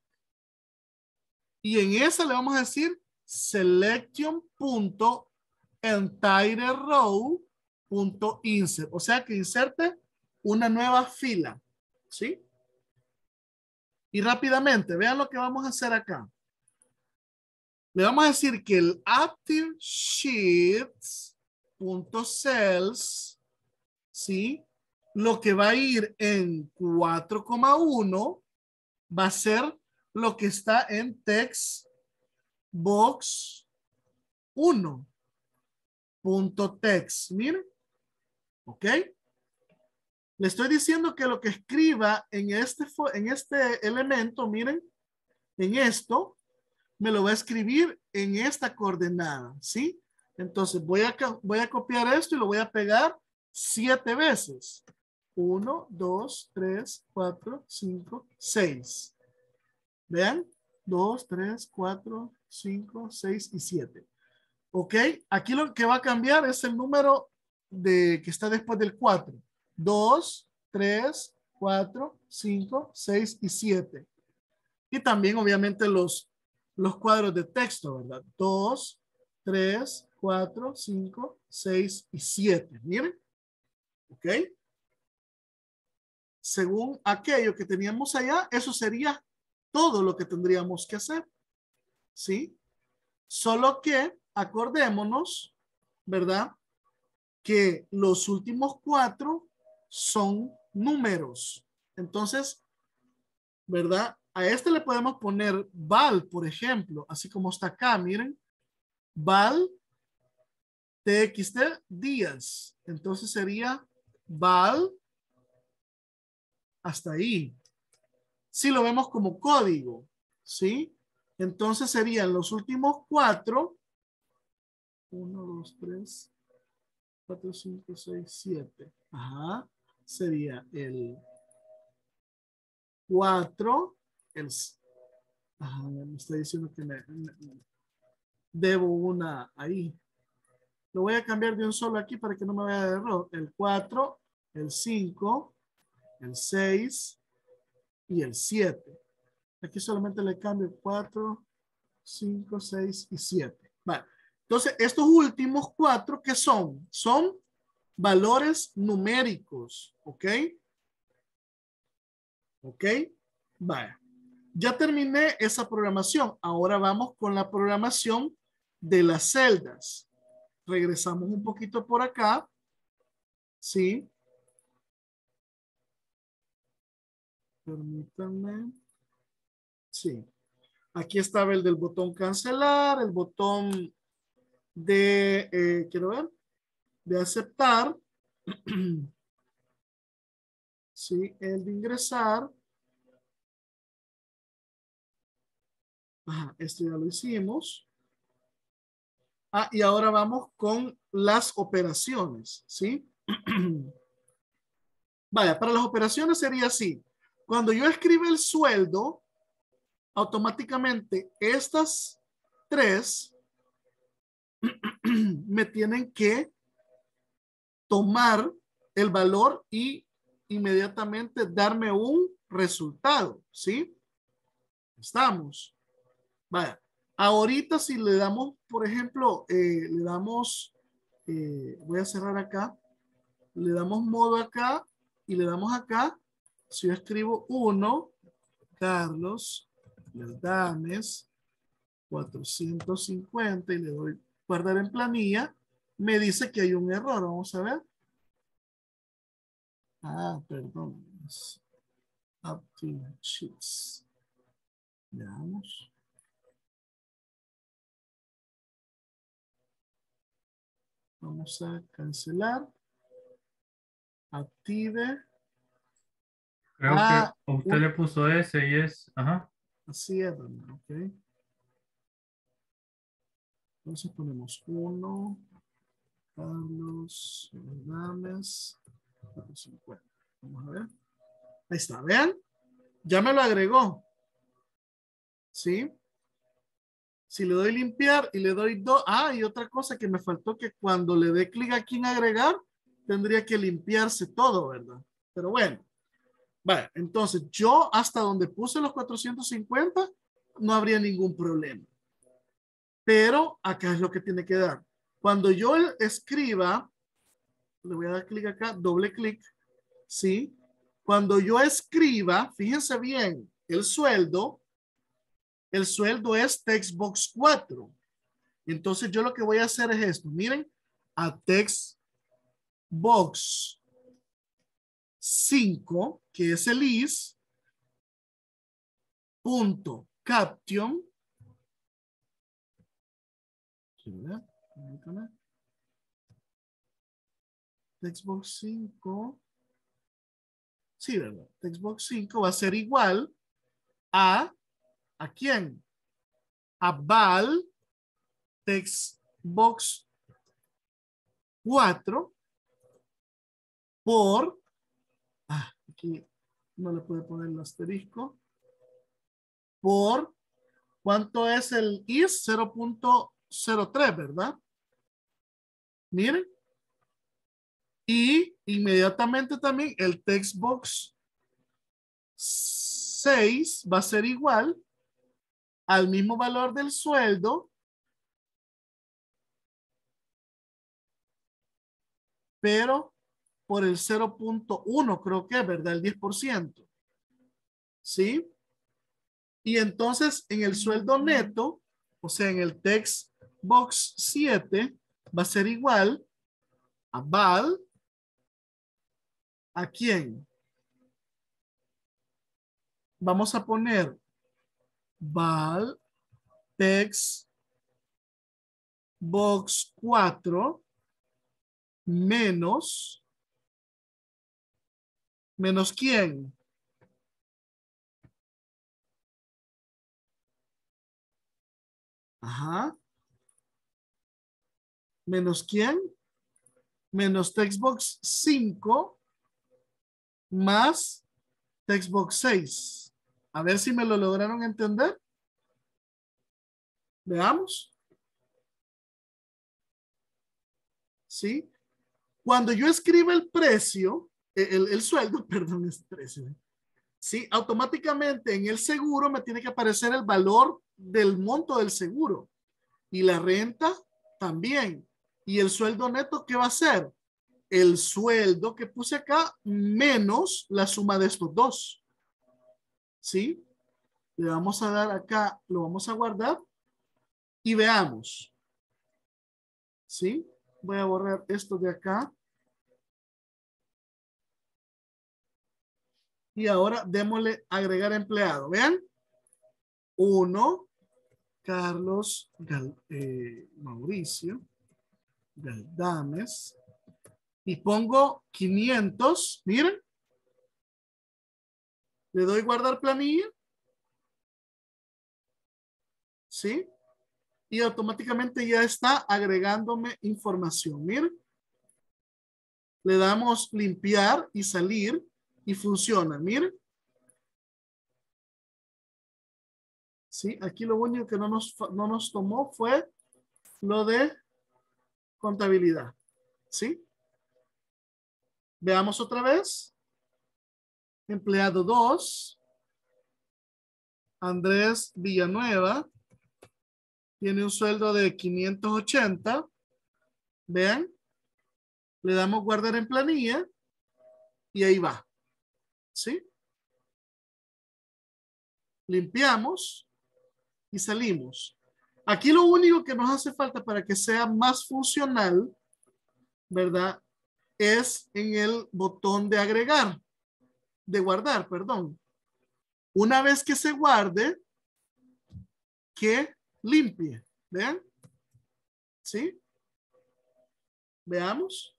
Y en esa le vamos a decir selection punto entire row punto insert. O sea que inserte una nueva fila. ¿Sí? Y rápidamente, vean lo que vamos a hacer acá. Le vamos a decir que el active sheets punto cells, ¿sí? Lo que va a ir en cuatro coma uno va a ser lo que está en text box uno punto text. Miren. ¿Ok? Le estoy diciendo que lo que escriba en este, en este elemento, miren, en esto, me lo va a escribir en esta coordenada, ¿sí? Entonces voy a, voy a copiar esto y lo voy a pegar siete veces. Uno, dos, tres, cuatro, cinco, seis. Vean. Dos, tres, cuatro, cinco, seis y siete. Ok. Aquí lo que va a cambiar es el número de que está después del cuatro. dos, tres, cuatro, cinco, seis y siete. Y también obviamente los, los cuadros de texto, ¿verdad? dos, tres, cuatro, cinco, seis y siete. Miren. Ok. Según aquello que teníamos allá, eso sería todo lo que tendríamos que hacer. ¿Sí? Solo que acordémonos, ¿verdad? Que los últimos cuatro son números. Entonces, ¿verdad? A este le podemos poner val, por ejemplo, así como está acá, miren. Val txt días. Entonces sería val hasta ahí. Si lo vemos como código, ¿sí? Entonces serían los últimos cuatro. uno, dos, tres, cuatro, cinco, seis, siete. Ajá. Sería el cuatro. El, ajá, me está diciendo que me, me, debo una ahí. Lo voy a cambiar de un solo aquí para que no me vaya de error. El cuatro, el cinco, el seis y el siete. Aquí solamente le cambio cuatro, cinco, seis y siete. Vale. Entonces, estos últimos cuatro, ¿qué son? Son valores numéricos. ¿Ok? ¿Ok? Vale. Ya terminé esa programación. Ahora vamos con la programación de las celdas. Regresamos un poquito por acá. ¿Sí? Permítanme. Sí. Aquí estaba el del botón cancelar, el botón de, eh, quiero ver, de aceptar. Sí, el de ingresar. Ajá, esto ya lo hicimos. Ah, y ahora vamos con las operaciones, ¿sí? Vaya, para las operaciones sería así. Cuando yo escribo el sueldo, automáticamente estas tres me tienen que tomar el valor y inmediatamente darme un resultado, ¿sí? Estamos. Vaya, ahorita si le damos, por ejemplo, eh, le damos, eh, voy a cerrar acá, le damos modo acá y le damos acá, si yo escribo uno, Carlos Dames cuatrocientos cincuenta y le doy guardar en planilla, me dice que hay un error. Vamos a ver. Ah, perdón. Active sheets. Veamos. Vamos a cancelar. Active. Creo Ah, que usted un- le puso ese y es, ajá. así es, ¿verdad? Ok. Entonces ponemos uno. Carlos Gámez. cincuenta. Vamos a ver. Ahí está, vean. Ya me lo agregó. ¿Sí? Si le doy limpiar y le doy dos. Ah, y otra cosa que me faltó, que cuando le dé clic aquí en agregar, tendría que limpiarse todo, ¿verdad? Pero bueno. Vale, entonces yo hasta donde puse los cuatrocientos cincuenta no habría ningún problema. Pero acá es lo que tiene que dar. Cuando yo escriba, le voy a dar clic acá, doble clic, ¿sí? Cuando yo escriba, fíjense bien, el sueldo, el sueldo es textbox cuatro. Entonces yo lo que voy a hacer es esto. Miren, a textbox cinco, que es el is, punto caption. Textbox cinco. Sí, ¿verdad? Textbox cinco va a ser igual a, ¿a quién? A val textbox cuatro por, ah, aquí no le puede poner el asterisco, por, ¿cuánto es el is? cero punto cero tres, ¿verdad? Miren. Y inmediatamente también el textbox seis va a ser igual al mismo valor del sueldo, pero por el cero punto uno, creo que es, ¿verdad? El diez por ciento. ¿Sí? Y entonces en el sueldo neto, o sea, en el text box siete, va a ser igual a val. ¿A quién? Vamos a poner val text box cuatro menos, menos quién. Ajá. ¿Menos quién? Menos textbox cinco más textbox seis. A ver si me lo lograron entender. Veamos. ¿Sí? Cuando yo escribo el precio, el, el sueldo, perdón, es precio. ¿Sí? Automáticamente en el seguro me tiene que aparecer el valor del monto del seguro. Y la renta también. Y el sueldo neto, ¿qué va a ser? El sueldo que puse acá menos la suma de estos dos. ¿Sí? Le vamos a dar acá, lo vamos a guardar y veamos. ¿Sí? Voy a borrar esto de acá. Y ahora démosle agregar empleado. Vean. Uno, Carlos Gal, eh, Mauricio Galdames. Y pongo quinientos. Miren. Le doy guardar planilla. ¿Sí? Y automáticamente ya está agregándome información. Miren. Le damos limpiar y salir y funciona. Miren. Sí, aquí lo único que no nos, no nos tomó fue lo de contabilidad. ¿Sí? Veamos otra vez. Empleado dos. Andrés Villanueva. Tiene un sueldo de quinientos ochenta. Vean. Le damos guardar en planilla. Y ahí va. ¿Sí? Limpiamos. Y salimos. Aquí lo único que nos hace falta para que sea más funcional, ¿verdad? Es en el botón de agregar, de guardar, perdón. Una vez que se guarde, que limpie. ¿Vean? ¿Sí? Veamos.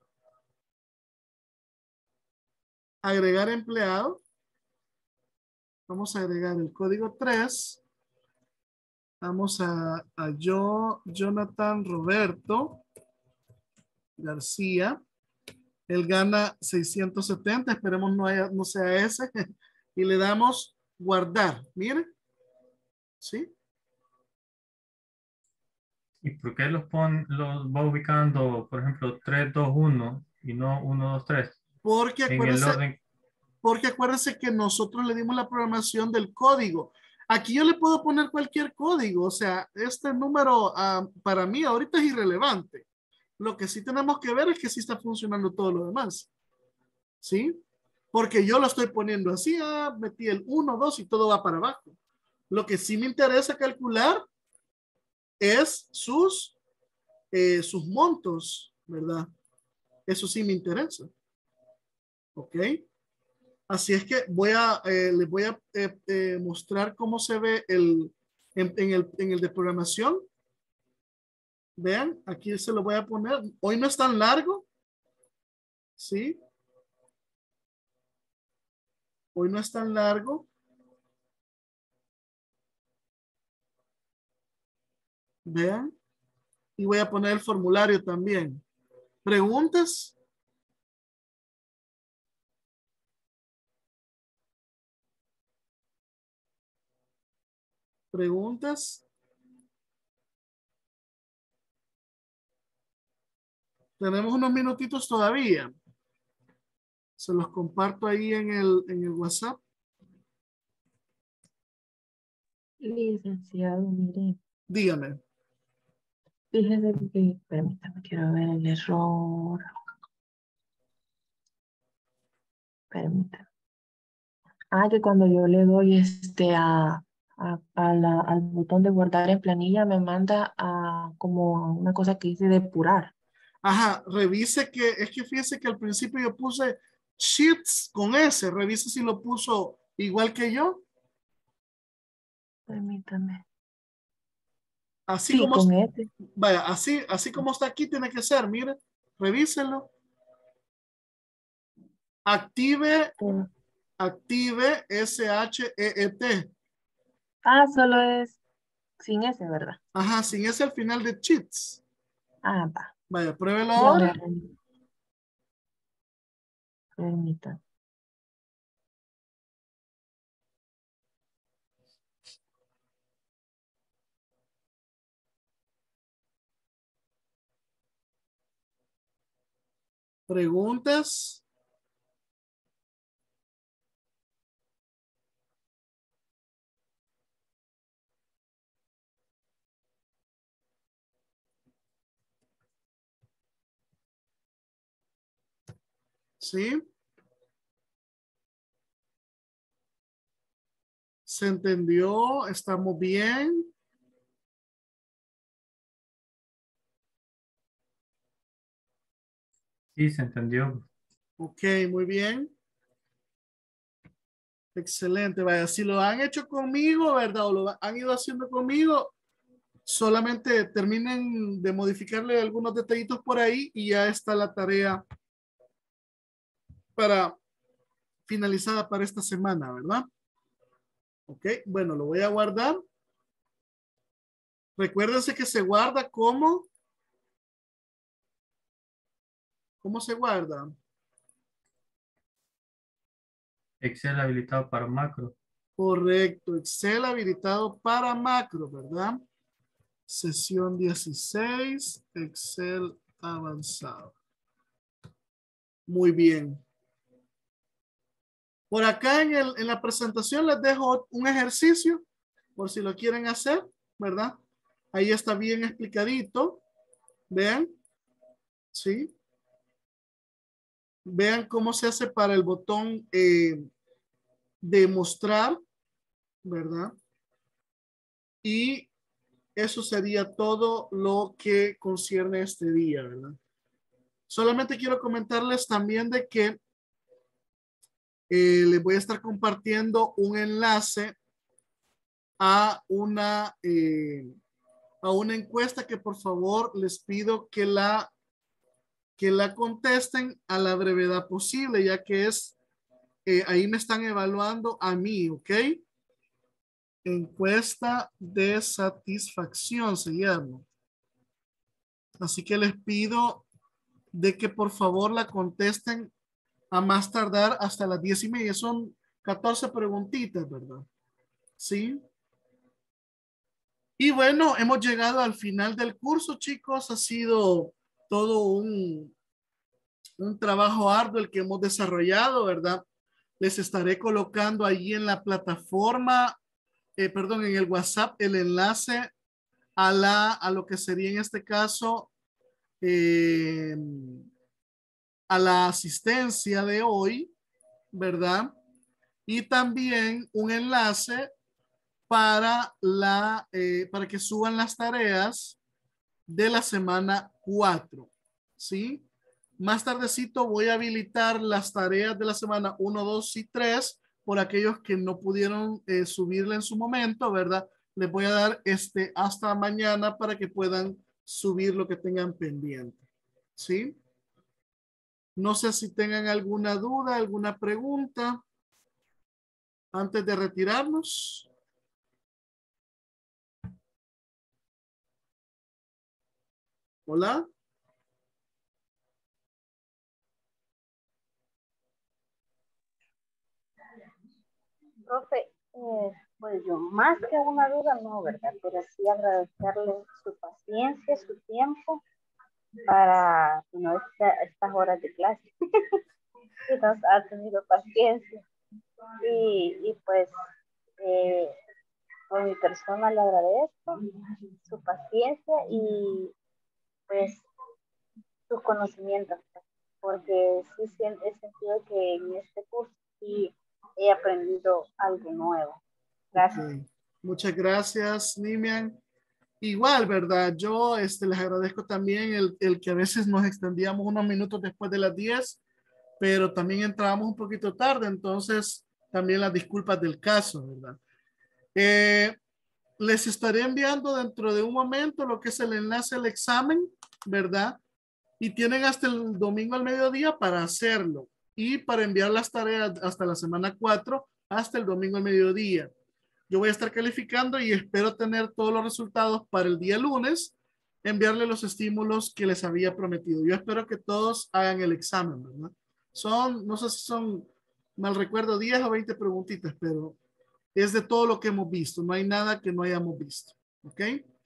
Agregar empleado. Vamos a agregar el código tres. Vamos a, a yo, Jonathan Roberto García. Él gana seiscientos setenta. Esperemos no, haya, no sea ese. Y le damos guardar. Miren. ¿Sí? ¿Y por qué los, pon, los va ubicando, por ejemplo, tres, dos, uno y no uno, dos, tres? Porque En el acuérdense, orden. porque acuérdense que nosotros le dimos la programación del código. Aquí yo le puedo poner cualquier código. O sea, este número uh, para mí ahorita es irrelevante. Lo que sí tenemos que ver es que sí está funcionando todo lo demás. ¿Sí? Porque yo lo estoy poniendo así, ah, metí el uno, dos y todo va para abajo. Lo que sí me interesa calcular es sus, eh, sus montos, ¿verdad? Eso sí me interesa. ¿Ok? Así es que voy a, eh, les voy a eh, eh, mostrar cómo se ve el, en, en, el, en el de programación. Vean, aquí se lo voy a poner. Hoy no es tan largo. ¿Sí? Hoy no es tan largo. Vean. Y voy a poner el formulario también. ¿Preguntas? ¿Preguntas? Tenemos unos minutitos todavía. Se los comparto ahí en el, en el WhatsApp. Licenciado, mire, Dígame. fíjese que, permítame, quiero ver el error. Permítame. Ah, que cuando yo le doy este a, a, a la, al botón de guardar en planilla me manda a como a una cosa que dice depurar. Ajá, revise que, es que fíjese que al principio yo puse sheets con S. Revise si lo puso igual que yo. Permítame. Así Sí, como, con este. vaya, así, así como está aquí tiene que ser. Mire, revíselo. Active, Mm. active S H E E T. Ah, solo es sin ese, ¿verdad? Ajá, sin ese al final de cheats. Ah, va. Vaya, pruébelo Ya ahora. me permítame. ¿Preguntas? ¿Sí? ¿Se entendió? ¿Estamos bien? Sí, se entendió. Ok, muy bien. Excelente, vaya, si lo han hecho conmigo, ¿verdad? O lo han ido haciendo conmigo, solamente terminen de modificarle algunos detallitos por ahí y ya está la tarea para finalizada para esta semana, ¿verdad? Ok, bueno, lo voy a guardar. Recuérdense que se guarda como, ¿cómo se guarda? Excel habilitado para macro. Correcto, Excel habilitado para macro, ¿verdad? Sesión dieciséis, Excel avanzado. Muy bien. Por acá en, el, en la presentación les dejo un ejercicio, por si lo quieren hacer, ¿verdad? Ahí está bien explicadito. Vean, ¿sí? Vean cómo se hace para el botón eh, de mostrar, ¿verdad? Y eso sería todo lo que concierne este día, ¿verdad? Solamente quiero comentarles también de que eh, les voy a estar compartiendo un enlace a una, eh, a una encuesta que por favor les pido que la, que la contesten a la brevedad posible, ya que es, eh, ahí me están evaluando a mí, ¿ok? Encuesta de satisfacción se llama. Así que les pido de que por favor la contesten a más tardar hasta las diez y media. Son catorce preguntitas, ¿verdad? Sí. Y bueno, hemos llegado al final del curso, chicos. Ha sido todo un, un trabajo arduo el que hemos desarrollado, ¿verdad? Les estaré colocando allí en la plataforma, eh, perdón, en el WhatsApp, el enlace a, la, a lo que sería en este caso eh, a la asistencia de hoy, ¿verdad? Y también un enlace para, la, eh, para que suban las tareas de la semana cuatro, ¿sí? Más tardecito voy a habilitar las tareas de la semana uno, dos y tres por aquellos que no pudieron eh, subirla en su momento, ¿verdad? Les voy a dar este hasta mañana para que puedan subir lo que tengan pendiente, ¿sí? No sé si tengan alguna duda, alguna pregunta antes de retirarnos. Hola. Profe, eh, pues yo más que una duda no, ¿verdad? Pero sí agradecerle su paciencia, su tiempo para no esta, estas horas de clase. Que nos ha tenido paciencia. Y, y pues eh, por mi persona le agradezco su paciencia y pues sus conocimientos, porque sí he sentido que en este curso sí he aprendido algo nuevo. Gracias. Okay. Muchas gracias, Nimian. Igual, ¿verdad? Yo este, les agradezco también el, el que a veces nos extendíamos unos minutos después de las diez, pero también entrábamos un poquito tarde, entonces también las disculpas del caso, ¿verdad? Eh, les estaré enviando dentro de un momento lo que es el enlace al examen, ¿verdad? Y tienen hasta el domingo al mediodía para hacerlo y para enviar las tareas hasta la semana cuatro, hasta el domingo al mediodía. Yo voy a estar calificando y espero tener todos los resultados para el día lunes, enviarle los estímulos que les había prometido. Yo espero que todos hagan el examen, ¿verdad? Son, no sé si son, mal recuerdo, diez o veinte preguntitas, pero es de todo lo que hemos visto. No hay nada que no hayamos visto, ¿ok?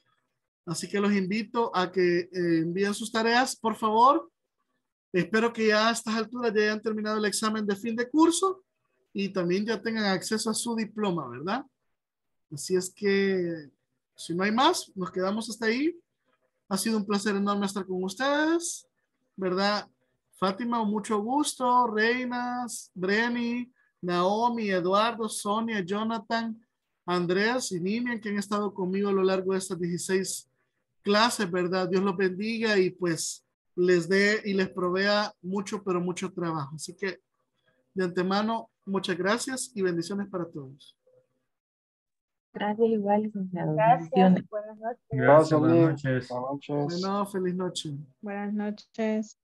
Así que los invito a que eh, envíen sus tareas, por favor. Espero que ya a estas alturas ya hayan terminado el examen de fin de curso y también ya tengan acceso a su diploma, ¿verdad? Así es que, si no hay más, nos quedamos hasta ahí. Ha sido un placer enorme estar con ustedes, ¿verdad? Fátima, mucho gusto. Reinas, Breni, Naomi, Eduardo, Sonia, Jonathan, Andrés y Nimian, que han estado conmigo a lo largo de estas dieciséis clases, ¿verdad? Dios los bendiga y pues les dé y les provea mucho, pero mucho trabajo. Así que, de antemano, muchas gracias y bendiciones para todos. Gracias igual, licenciado. Gracias, Bendiciones. buenas noches. Gracias, buenas Lee. noches. Buenas noches. Bueno, feliz noche. Buenas noches.